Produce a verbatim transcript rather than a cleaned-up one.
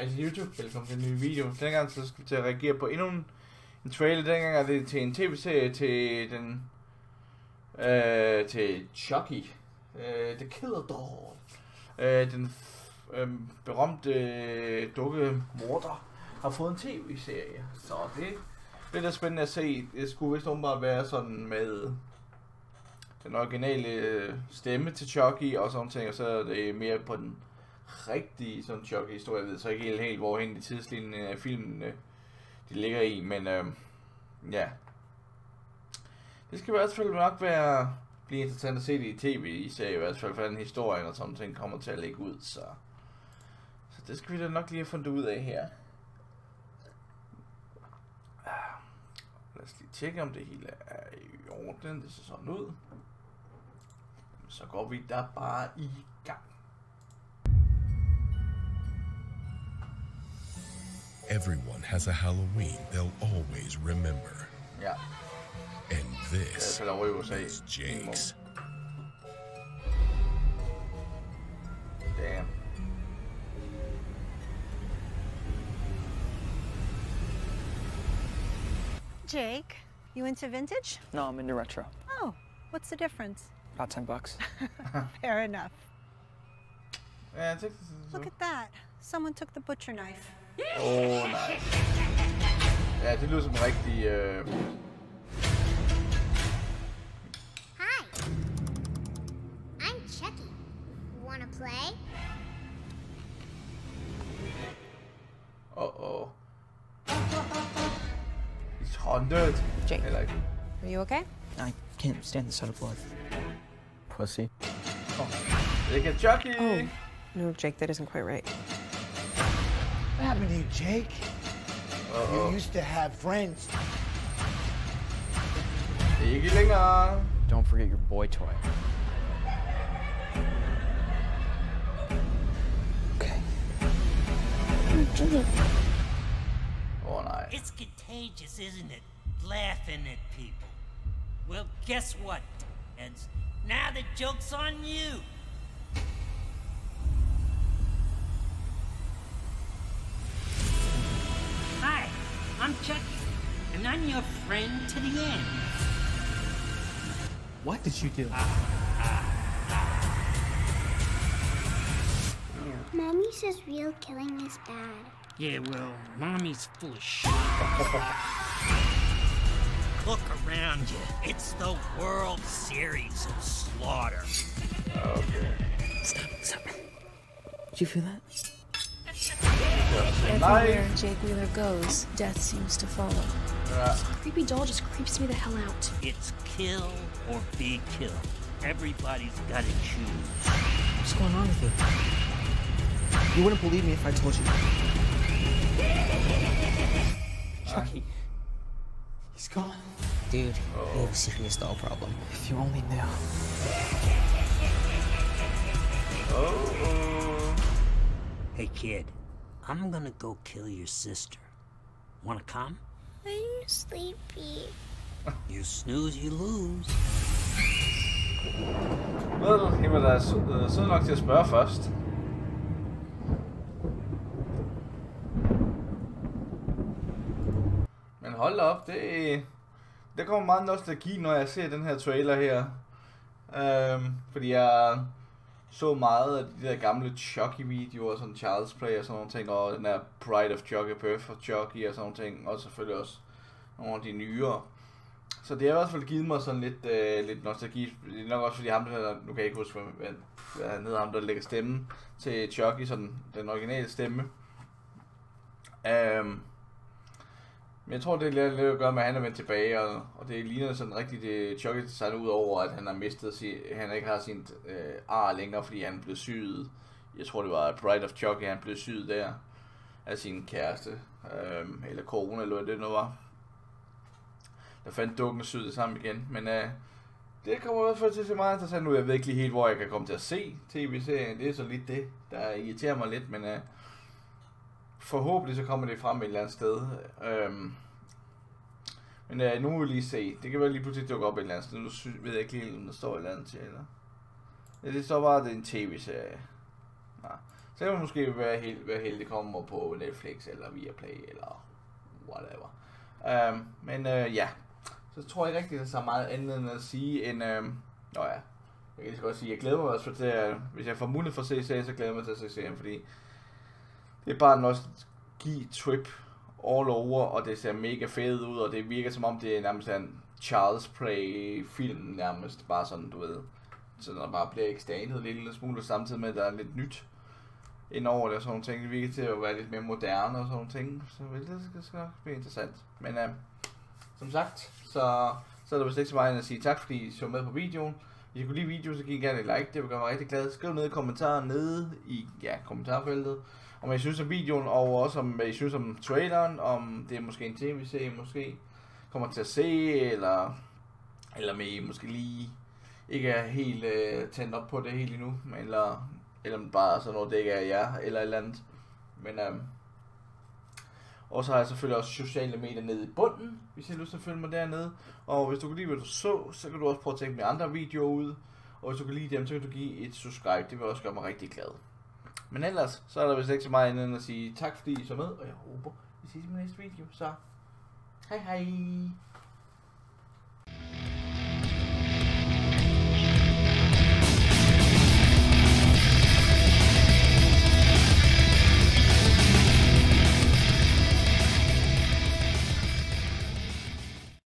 Hej til YouTube, velkommen til en ny video. Denne gang så skal vi til at reagere på endnu en, en trailer. Denne gang er det til en tv-serie til den... Øh, til Chucky. Øh, The Killer Doll. Øh, den øh, berømte øh, dukke morder har fået en tv-serie. Så det, det er da spændende at se. Det skulle vist bare være sådan med den originale stemme til Chucky og sådan ting. Og så er det mere på den rigtig sådan Chucky-historie. Jeg ved så ikke helt, helt hvorhen de tidslinjen af filmen øh, de ligger i, men øh, ja. Det skal i hvert fald nok være blive interessant at se det i tv-serie, i hvert fald for den historie og sådan ting kommer til at lægge ud, så så det skal vi da nok lige have fundet ud af her. Lad os lige tjekke, om det hele er i orden. Det ser sådan ud. Så går vi der bare i gang. Everyone has a Halloween they'll always remember. Ja. And this is Jake's. Damn. Jake, you into vintage? No, I'm into retro. Oh, what's the difference? About ten bucks. Fair enough. Yeah, it's Look at that. Someone took the butcher knife. Oh, nice. Ja, det lyder som rigtig... Øh... Hi. I'm Chucky. Wanna play? Uh-oh. He's haunted. Jake, Like... are you okay? I can't stand the sight of blood. Pussy. Oh. They get Chucky! Oh, no, Jake, that isn't quite right. What happened to you, Jake? Uh-oh. You used to have friends. Ikke længere. Don't forget your boy toy. Okay. Oh, nice. It's contagious, isn't it? Laughing at people. Well, guess what, Eds? Now the joke's on you. Hi, I'm Chucky, and I'm your friend to the end. What did you do? Mommy says real killing is bad. Yeah, well, Mommy's full of shit. Look around you. It's the World Series of Slaughter. Okay. Stop, stop. Did you feel that? Everywhere Jake Wheeler goes, death seems to follow. Yeah. This creepy doll just creeps me the hell out. It's kill or be killed. Everybody's gotta choose. What's going on with you? You wouldn't believe me if I told you. Chucky. He's gone. Dude, you have a serious doll problem. If you only knew. Oh. Hey kid, I'm gonna go kill your sister. Wanna come? I'm sleepy. You snooze, you lose. Well, he var da sød nok til at spørge først. Men hold op, det, det kommer meget nostalgi, når jeg ser den her trailer her. Um, fordi jeg så meget af de der gamle Chucky-videoer, sådan Child's Play og sådan nogle ting, og den der Pride of Chucky, Birth of Chucky og sådan nogle ting, og selvfølgelig også nogle af de nyere. Så det har i hvert fald givet mig sådan lidt, øh, lidt nostalgi. Det er nok også fordi ham, der, nu kan jeg ikke huske, hvad, hvad han hedder, ham der lægger stemmen til Chucky, sådan den originale stemme. Um, men jeg tror, det er lidt, lidt at gøre med, at han er vendt tilbage, og, og det ligner sådan rigtigt det Chucky design ud over, at han har mistet sin, han ikke har sin øh, ar længere, fordi han blev syet. Jeg tror, det var Bride of Chucky, han blev syet der af sin kæreste, øh, eller kone, eller hvad det nu var. Der fandt dukken syet sammen igen, men øh, det kommer i hvert fald til at se meget interessant ud. Jeg ved ikke lige helt, hvor jeg kan komme til at se tv-serien. Det er så lidt det, der irriterer mig lidt, men øh, forhåbentlig så kommer det frem et eller andet sted. Øhm, men øh, nu må vi lige se. Det kan være lige pludselig dukke op et eller andet sted. Nu ved jeg ikke lige, om der står et eller andet til. Eller? Ja, det står bare, at det er en tv-serie. Nå. Så Så det vil måske være helt, være helt det kommer på Netflix eller Viaplay eller whatever. Um, men uh, ja, så tror jeg ikke rigtig, at der er så meget andet end at sige end... Um, nå ja, jeg kan lige så godt sige, jeg glæder mig også til, at hvis jeg får mulighed for at se serien, så glæder jeg mig til at se serien, fordi det er bare en nostalgi-trip all over, og det ser mega fedt ud, og det virker som om det er nærmest en Charles Play-film nærmest, bare sådan, du ved, så der bare bliver ekstanet en lille smule, samtidig med, at der er lidt nyt indover det og sådan nogle ting. Det virker til at være lidt mere moderne og sådan nogle ting, så det skal, skal nok blive interessant. Men øh, som sagt, så, så er der vist ikke så meget end at sige tak, fordi I så med på videoen. Hvis I kunne lide videoen, så giv gerne et like, det vil gøre mig rigtig glad. Skriv ned i kommentarer nede i ja, kommentarfeltet, om I synes om videoen, og også om I synes om traileren, om det er måske en tv-serie, måske kommer til at se, eller, eller om I måske lige ikke er helt øh, tændt op på det helt endnu, eller, eller bare sådan noget, det ikke er jer, eller et eller andet. Men øh, og så har jeg selvfølgelig også sociale medier nede i bunden, hvis I har lyst til at følge mig dernede. Og hvis du kan lide, hvad du så, så kan du også prøve at tænke med andre videoer ud. Og hvis du kan lide dem, så kan du give et subscribe, det vil også gøre mig rigtig glad. Men ellers, så er der vist ikke så meget andet end at sige tak, fordi I så med, og jeg håber, vi ses i min næste video. Så, hej hej!